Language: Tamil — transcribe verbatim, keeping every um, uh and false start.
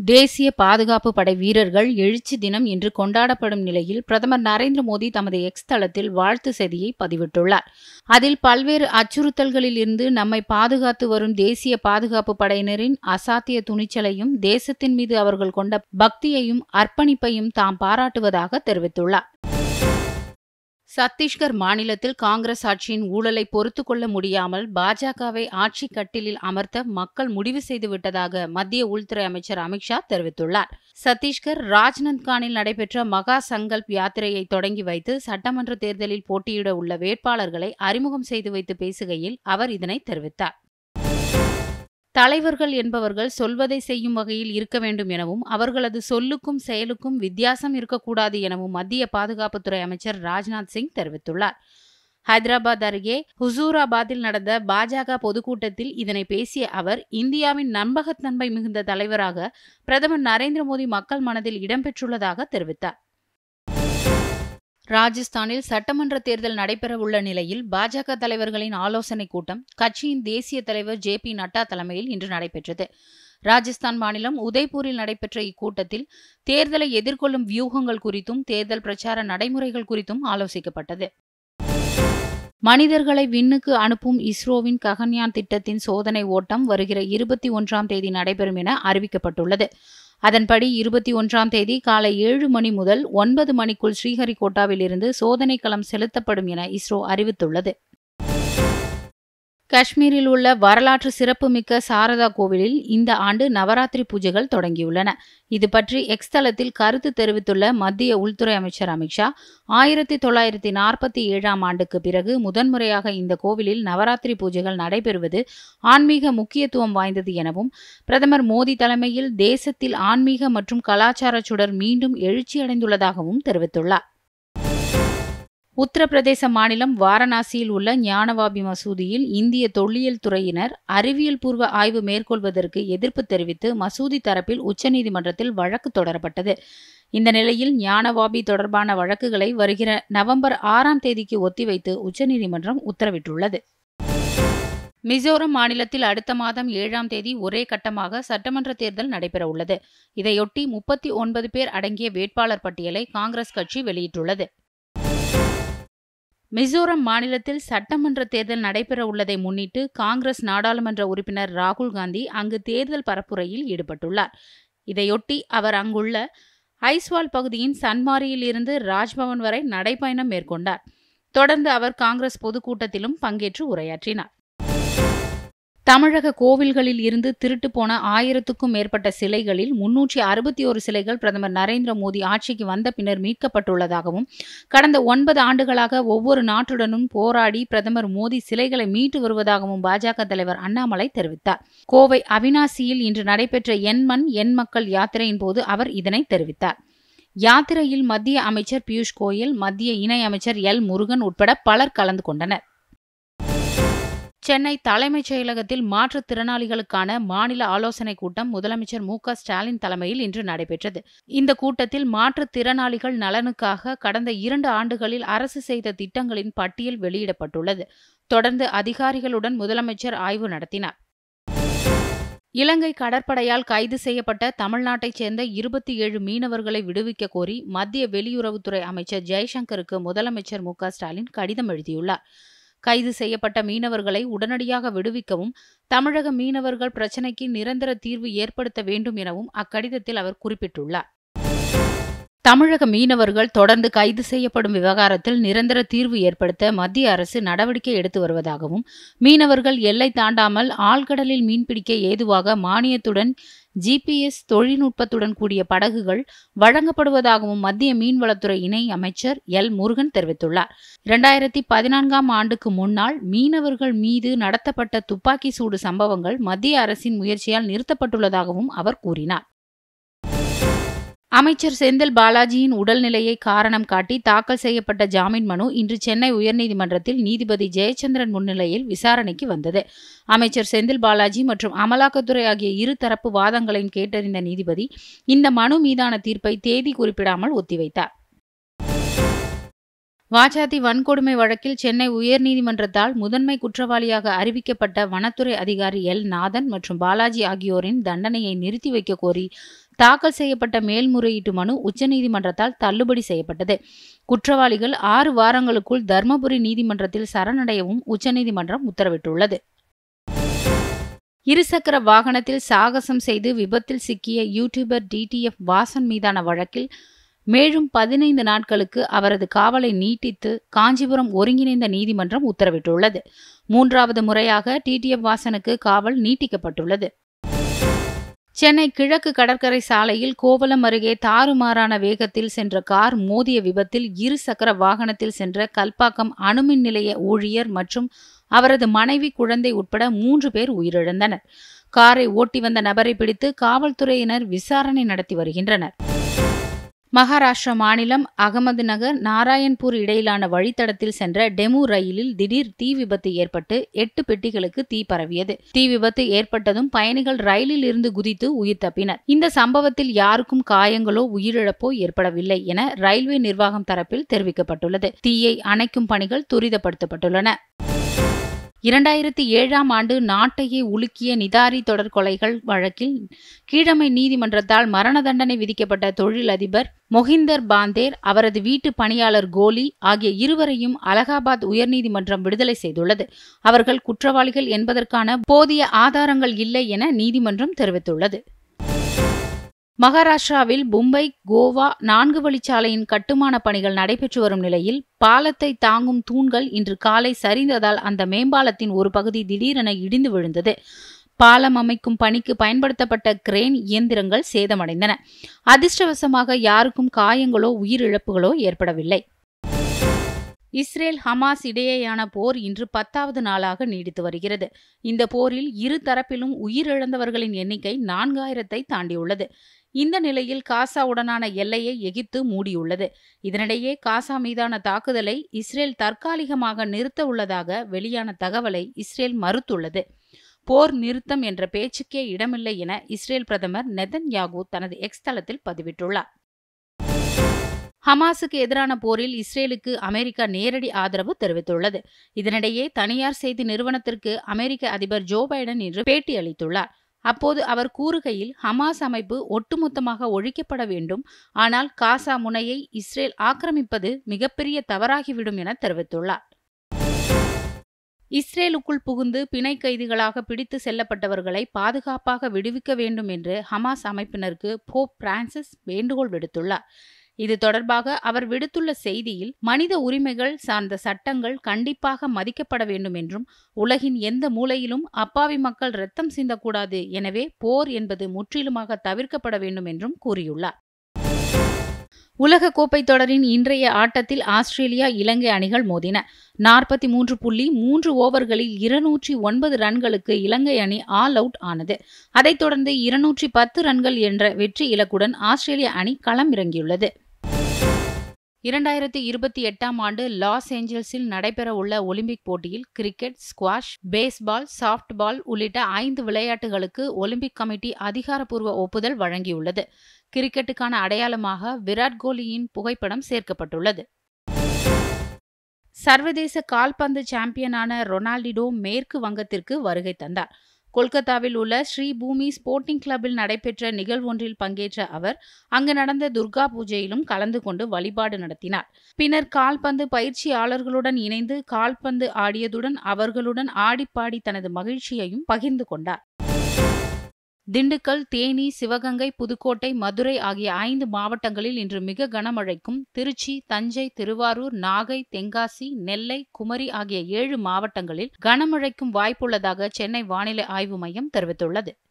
தேசிய பாதுகாப்பு படை வீரர்கள் எழுச்சி தினம் இன்று கொண்டாடப்படும் நிலையில் பிரதமர் நரேந்திர மோடி தமது எக்ஸ் தளத்தில் வாழ்த்து செய்தியை பதிவிட்டுள்ளார். அதில் பல்வேறு அச்சுறுத்தல்களில் இருந்து நம்மை பாதுகாத்து வரும் தேசிய பாதுகாப்பு படையினரின் அசாத்திய துணிச்சலையும் தேசத்தின் மீது அவர்கள் கொண்ட பக்தியையும் அர்ப்பணிப்பையும் தாம் பாராட்டுவதாக தெரிவித்துள்ளார். சத்தீஸ்கர் மாநிலத்தில் காங்கிரஸ் ஆட்சியின் ஊழலை பொறுத்துக் கொள்ள முடியாமல் பாஜகவை ஆட்சி கட்டிலில் அமர்த்த மக்கள் முடிவு செய்துவிட்டதாக மத்திய உள்துறை அமைச்சர் அமித்ஷா தெரிவித்துள்ளார். சத்தீஸ்கர் ராஜ்நந்த்கானில் நடைபெற்ற மகா சங்கல்ப் யாத்திரையை தொடங்கி வைத்து சட்டமன்ற தேர்தலில் போட்டியிட உள்ள வேட்பாளர்களை அறிமுகம் செய்து வைத்து பேசுகையில் அவர் இதனை தெரிவித்தார். தலைவர்கள் என்பவர்கள் சொல்வதை செய்யும் வகையில் இருக்க வேண்டும் எனவும் அவர்களது சொல்லுக்கும் செயலுக்கும் வித்தியாசம் இருக்கக்கூடாது எனவும் மத்திய பாதுகாப்புத்துறை அமைச்சர் ராஜ்நாத் சிங் தெரிவித்துள்ளார். ஹைதராபாத் அருகே ஹுசூராபாத்தில் நடந்த பாஜக பொதுக்கூட்டத்தில் இதனை பேசிய அவர், இந்தியாவின் நம்பகத்தன்மை மிகுந்த தலைவராக பிரதமர் நரேந்திர மோடி மக்கள் மனதில் இடம்பெற்றுள்ளதாக தெரிவித்தார். ராஜஸ்தானில் சட்டமன்ற தேர்தல் நடைபெறவுள்ள நிலையில் பாஜக தலைவர்களின் ஆலோசனைக் கூட்டம் கட்சியின் தேசிய தலைவர் ஜே பி நட்டா தலைமையில் இன்று நடைபெற்றது. ராஜஸ்தான் மாநிலம் உதய்பூரில் நடைபெற்ற இக்கூட்டத்தில் தேர்தலை எதிர்கொள்ளும் வியூகங்கள் குறித்தும் தேர்தல் பிரச்சார நடைமுறைகள் குறித்தும் ஆலோசிக்கப்பட்டது. மனிதர்களை விண்ணுக்கு அனுப்பும் இஸ்ரோவின் ககன்யான் திட்டத்தின் சோதனை ஓட்டம் வருகிற இருபத்தி ஒன்றாம் தேதி நடைபெறும் என அறிவிக்கப்பட்டுள்ளது. அதன்படி இருபத்தி ஒன்றாம் தேதி காலை ஏழு மணி முதல் ஒன்பது மணிக்குள் ஸ்ரீஹரிகோட்டாவில் இருந்து சோதனை களம் செலுத்தப்படும் என இஸ்ரோ அறிவித்துள்ளது. காஷ்மீரில் உள்ள வரலாற்று சிறப்புமிக்க சாரதா கோவிலில் இந்த ஆண்டு நவராத்திரி பூஜைகள் தொடங்கியுள்ளன. இது பற்றி எக்ஸ் தளத்தில் கருத்து தெரிவித்துள்ள மத்திய உள்துறை அமைச்சர் அமித்ஷா, ஆயிரத்தி தொள்ளாயிரத்தி நாற்பத்தி ஏழாம் ஆண்டுக்கு பிறகு முதன்முறையாக இந்த கோவிலில் நவராத்திரி பூஜைகள் நடைபெறுவது ஆன்மீக முக்கியத்துவம் வாய்ந்தது எனவும், பிரதமர் மோடி தலைமையில் தேசத்தில் ஆன்மீக மற்றும் கலாச்சார சுடர் மீண்டும் எழுச்சியடைந்துள்ளதாகவும் தெரிவித்துள்ளார். உத்தரப்பிரதேச மாநிலம் வாரணாசியில் உள்ள ஞானவாபி மசூதியில் இந்திய தொல்லியல் துறையினர் அறிவியல் பூர்வ ஆய்வு மேற்கொள்வதற்கு எதிர்ப்பு தெரிவித்து மசூதி தரப்பில் உச்சநீதிமன்றத்தில் வழக்கு தொடரப்பட்டது. இந்த நிலையில் ஞானவாபி தொடர்பான வழக்குகளை வருகிற நவம்பர் ஆறாம் தேதிக்கு ஒத்திவைத்து உச்சநீதிமன்றம் உத்தரவிட்டுள்ளது. மிசோரம் மாநிலத்தில் அடுத்த மாதம் ஏழாம் தேதி ஒரே கட்டமாக சட்டமன்ற தேர்தல் நடைபெறவுள்ளது. இதையொட்டி முப்பத்தி ஒன்பது பேர் அடங்கிய வேட்பாளர் பட்டியலை காங்கிரஸ் கட்சி வெளியிட்டுள்ளது. மிசோரம் மாநிலத்தில் சட்டமன்ற தேர்தல் நடைபெற உள்ளதை முன்னிட்டு காங்கிரஸ் நாடாளுமன்ற உறுப்பினர் ராகுல் காந்தி அங்கு தேர்தல் பரப்புரையில் ஈடுபட்டுள்ளார். இதையொட்டி அவர் அங்குள்ள ஐஸ்வால் பகுதியின் சன்மாரியில் இருந்து ராஜ்பவன் வரை நடைபயணம் மேற்கொண்டார். தொடர்ந்து அவர் காங்கிரஸ் பொதுக்கூட்டத்திலும் பங்கேற்று உரையாற்றினார். தமிழக கோவில்களில் இருந்து திருட்டு போன ஆயிரத்துக்கும் மேற்பட்ட சிலைகளில் முன்னூற்றி அறுபத்தி ஒரு சிலைகள் பிரதமர் நரேந்திர மோடி ஆட்சிக்கு வந்த பின்னர் மீட்கப்பட்டுள்ளதாகவும், கடந்த ஒன்பது ஆண்டுகளாக ஒவ்வொரு நாட்டுடனும் போராடி பிரதமர் மோடி சிலைகளை மீட்டு வருவதாகவும் பாஜக தலைவர் அண்ணாமலை தெரிவித்தார். கோவை அவினாசியில் இன்று நடைபெற்ற என் மண் என் மக்கள் யாத்திரையின் போது அவர் இதனை தெரிவித்தார். யாத்திரையில் மத்திய அமைச்சர் பியூஷ் கோயல், மத்திய இணை அமைச்சர் எல் முருகன் உட்பட பலர் கலந்து கொண்டனர். சென்னை தலைமைச் செயலகத்தில் மாற்றுத்திறனாளிகளுக்கான மாநில ஆலோசனைக் கூட்டம் முதலமைச்சர் மு க ஸ்டாலின் தலைமையில் இன்று நடைபெற்றது. இந்த கூட்டத்தில் மாற்றுத்திறனாளிகள் நலனுக்காக கடந்த இரண்டு ஆண்டுகளில் அரசு செய்த திட்டங்களின் பட்டியல் வெளியிடப்பட்டுள்ளது. தொடர்ந்து அதிகாரிகளுடன் முதலமைச்சர் ஆய்வு நடத்தினார். இலங்கை கடற்படையால் கைது செய்யப்பட்ட தமிழ்நாட்டைச் சேர்ந்த இருபத்தி ஏழு மீனவர்களை விடுவிக்க கோரி மத்திய வெளியுறவுத்துறை அமைச்சர் ஜெய்சங்கருக்கு முதலமைச்சர் மு க ஸ்டாலின் கடிதம் எழுதியுள்ளார். கைது செய்யப்பட்ட மீனவர்களை உடனடியாக விடுவிக்கவும், தமிழக மீனவர்கள் பிரச்சினைக்கு நிரந்தர தீர்வு ஏற்படுத்த வேண்டும் எனவும் அக்கடிதத்தில் அவர் குறிப்பிட்டுள்ளார். தமிழக மீனவர்கள் தொடர்ந்து கைது செய்யப்படும் விவகாரத்தில் நிரந்தர தீர்வு ஏற்படுத்த மத்திய அரசு நடவடிக்கை எடுத்து வருவதாகவும், மீனவர்கள் எல்லை தாண்டாமல் ஆழ்கடலில் மீன்பிடிக்க ஏதுவாக மானியத்துடன் ஜி பி எஸ் தொழில்நுட்பத்துடன் கூடிய படகுகள் வழங்கப்படுவதாகவும் மத்திய மீன்வளத்துறை இணை அமைச்சர் எல் முருகன் தெரிவித்துள்ளார். இரண்டாயிரத்தி பதினான்காம் ஆண்டுக்கு முன்னால் மீனவர்கள் மீது நடத்தப்பட்ட துப்பாக்கி சூடு சம்பவங்கள் மத்திய அரசின் முயற்சியால் நிறுத்தப்பட்டுள்ளதாகவும் அவர் கூறினார். அமைச்சர் செந்தில் பாலாஜியின் உடல்நிலையை காரணம் காட்டி தாக்கல் செய்யப்பட்ட ஜாமீன் மனு இன்று சென்னை உயர்நீதிமன்றத்தில் நீதிபதி ஜெயச்சந்திரன் முன்னிலையில் விசாரணைக்கு வந்தது. அமைச்சர் செந்தில் பாலாஜி மற்றும் அமலாக்கத்துறை ஆகிய இரு தரப்பு வாதங்களையும் கேட்டறிந்த நீதிபதி இந்த மனு மீதான தீர்ப்பை தேதி குறிப்பிடாமல் ஒத்திவைத்தார். வாச்சாத்தி வன்கொடுமை வழக்கில் சென்னை உயர்நீதிமன்றத்தால் முதன்மை குற்றவாளியாக அறிவிக்கப்பட்ட வனத்துறை அதிகாரி எல் நாதன் மற்றும் பாலாஜி ஆகியோரின் தண்டனையை நிறுத்தி வைக்க கோரி தாக்கல் செய்யப்பட்ட மேல்முறையீட்டு மனு உச்சநீதிமன்றத்தால் தள்ளுபடி செய்யப்பட்டது. குற்றவாளிகள் ஆறு வாரங்களுக்குள் தர்மபுரி நீதிமன்றத்தில் சரணடையவும் உச்சநீதிமன்றம் உத்தரவிட்டுள்ளது. இருசக்கர வாகனத்தில் சாகசம் செய்து விபத்தில் சிக்கிய YouTuber T T F Vasan மீதான வழக்கில் மேலும் பதினைந்து நாட்களுக்கு அவரது காவலை நீட்டித்து காஞ்சிபுரம் ஒருங்கிணைந்த நீதிமன்றம் உத்தரவிட்டுள்ளது. மூன்றாவது முறையாக டி டி எஃப் வாசனுக்கு காவல் நீட்டிக்கப்பட்டுள்ளது. சென்னை கிழக்கு கடற்கரை சாலையில் கோவளம் அருகே தாறுமாறான வேகத்தில் சென்ற கார் மோதிய விபத்தில் இரு சக்கர வாகனத்தில் சென்ற கல்பாக்கம் அணுமின் நிலைய ஊழியர் மற்றும் அவரது மனைவி, குழந்தை உட்பட மூன்று பேர் உயிரிழந்தனர். காரை ஓட்டி வந்த நபரை பிடித்து காவல்துறையினர் விசாரணை நடத்தி வருகின்றனர். மகாராஷ்டிரா மாநிலம் அகமது நகர் நாராயண்பூர் இடையிலான வழித்தடத்தில் சென்ற டெமு ரயிலில் திடீர் தீ விபத்து ஏற்பட்டு எட்டு பெட்டிகளுக்கு தீ பரவியது. தீ விபத்து ஏற்பட்டதும் பயணிகள் ரயிலில் இருந்து குதித்து உயிர் தப்பினர். இந்த சம்பவத்தில் யாருக்கும் காயங்களோ உயிரிழப்போ ஏற்படவில்லை என ரயில்வே நிர்வாகம் தரப்பில் தெரிவிக்கப்பட்டுள்ளது. தீயை அணைக்கும் பணிகள் துரிதப்படுத்தப்பட்டுள்ளன. இரண்டாயிரத்தி ஏழாம் ஆண்டு நாட்டையே உலுக்கிய நிதாரி தொடர் கொலைகள் வழக்கில் கீழமை நீதிமன்றத்தால் மரண தண்டனை விதிக்கப்பட்ட தொழிலதிபர் மொஹிந்தர் பாந்தேர், அவரது வீட்டு பணியாளர் கோலி ஆகிய இருவரையும் அலகாபாத் உயர்நீதிமன்றம் விடுதலை செய்துள்ளது. அவர்கள் குற்றவாளிகள் என்பதற்கான போதிய ஆதாரங்கள் இல்லை என நீதிமன்றம் தெரிவித்துள்ளது. மகாராஷ்டிராவில் மும்பை கோவா நான்கு வழிச்சாலையின் கட்டுமான பணிகள் நடைபெற்று வரும் நிலையில் பாலத்தை தாங்கும் தூண்கள் இன்று காலை சரிந்ததால் அந்த மேம்பாலத்தின் ஒரு பகுதி திடீரென இடிந்து விழுந்தது. பாலம் அமைக்கும் பணிக்கு பயன்படுத்தப்பட்ட கிரேன் இயந்திரங்கள் சேதமடைந்தன. அதிர்ஷ்டவசமாக யாருக்கும் காயங்களோ உயிரிழப்புகளோ ஏற்படவில்லை. இஸ்ரேல் ஹமாஸ் இடையேயான போர் இன்று பத்தாவது நாளாக நீடித்து வருகிறது. இந்த போரில் இரு தரப்பிலும் உயிரிழந்தவர்களின் எண்ணிக்கை நான்காயிரத்தை தாண்டியுள்ளது. இந்த நிலையில் காசாவுடனான எல்லையை எகிப்து மூடியுள்ளது. இதனிடையே காசா மீதான தாக்குதலை இஸ்ரேல் தற்காலிகமாக நிறுத்த உள்ளதாக வெளியான தகவலை இஸ்ரேல் மறுத்துள்ளது. போர் நிறுத்தம் என்ற பேச்சுக்கே இடமில்லை என இஸ்ரேல் பிரதமர் நெதன்யாகு தனது எக்ஸ் தளத்தில் பதிவிட்டுள்ளார். ஹமாஸுக்கு எதிரான போரில் இஸ்ரேலுக்கு அமெரிக்கா நேரடி ஆதரவு தெரிவித்துள்ளது. இதனிடையே தனியார் செய்தி நிறுவனத்திற்கு அமெரிக்க அதிபர் ஜோ பைடன் இன்று பேட்டி அளித்துள்ளார். அப்போது அவர் கூறுகையில், ஹமாஸ் அமைப்பு ஒட்டுமொத்தமாக ஒழிக்கப்பட வேண்டும், ஆனால் காசா முனையை இஸ்ரேல் ஆக்கிரமிப்பது மிகப்பெரிய தவறாகிவிடும் என தெரிவித்துள்ளார். இஸ்ரேலுக்குள் புகுந்து பிணை கைதிகளாக பிடித்து செல்லப்பட்டவர்களை பாதுகாப்பாக விடுவிக்க வேண்டும் என்று ஹமாஸ் அமைப்பினருக்கு போப் பிரான்சிஸ் வேண்டுகோள் விடுத்துள்ளார். இது தொடர்பாக அவர் விடுத்துள்ள செய்தியில், மனித உரிமைகள் சார்ந்த சட்டங்கள் கண்டிப்பாக மதிக்கப்பட வேண்டும் என்றும், உலகின் எந்த மூலையிலும் அப்பாவி மக்கள் இரத்தம் சிந்தக்கூடாது, எனவே போர் என்பது முற்றிலுமாக தவிர்க்கப்பட வேண்டும் என்றும் கூறியுள்ளார். உலக கோப்பை தொடரின் இன்றைய ஆட்டத்தில் ஆஸ்திரேலியா, இலங்கை அணிகள் மோதின. நாற்பத்தி மூன்று புள்ளி மூன்று ஓவர்களில் இருநூற்றி ஒன்பது ரன்களுக்கு இலங்கை அணி ஆல் அவுட் ஆனது. அதைத் தொடர்ந்து இருநூற்றி பத்து ரன்கள் என்ற வெற்றி இலக்குடன் ஆஸ்திரேலிய அணி களம் இறங்கியுள்ளது. இரண்டாயிரத்தி இருபத்தி எட்டாம் ஆண்டு லாஸ் ஏஞ்சல்ஸில் நடைபெறவுள்ள ஒலிம்பிக் போட்டியில் கிரிக்கெட், ஸ்குவாஷ், பேஸ்பால், சாப்ட்பால் உள்ளிட்ட ஐந்து விளையாட்டுகளுக்கு ஒலிம்பிக் கமிட்டி அதிகாரப்பூர்வ ஒப்புதல் வழங்கியுள்ளது. கிரிக்கெட்டுக்கான அடையாளமாக விராட் கோலியின் புகைப்படம் சேர்க்கப்பட்டுள்ளது. சர்வதேச கால்பந்து சாம்பியனான ரொனால்டினோ மேற்கு வங்கத்திற்கு வருகை தந்தார். கொல்கத்தாவில் உள்ள ஸ்ரீ பூமி ஸ்போர்ட்டிங் கிளப்பில் நடைபெற்ற நிகழ்வொன்றில் பங்கேற்ற அவர் அங்கு நடந்த துர்கா பூஜையிலும் கலந்து கொண்டு வழிபாடு நடத்தினார். பின்னர் கால்பந்து பயிற்சியாளர்களுடன் இணைந்து கால்பந்து ஆடியதுடன் அவர்களுடன் ஆடிப்பாடி தனது மகிழ்ச்சியையும் பகிர்ந்து கொண்டார். திண்டுக்கல், தேனி, சிவகங்கை, புதுக்கோட்டை, மதுரை ஆகிய ஐந்து மாவட்டங்களில் இன்று மிக கனமழைக்கும், திருச்சி, தஞ்சை, திருவாரூர், நாகை, தென்காசி, நெல்லை, குமரி ஆகிய ஏழு மாவட்டங்களில் கனமழைக்கும் வாய்ப்புள்ளதாக சென்னை வானிலை ஆய்வு மையம் தெரிவித்துள்ளது.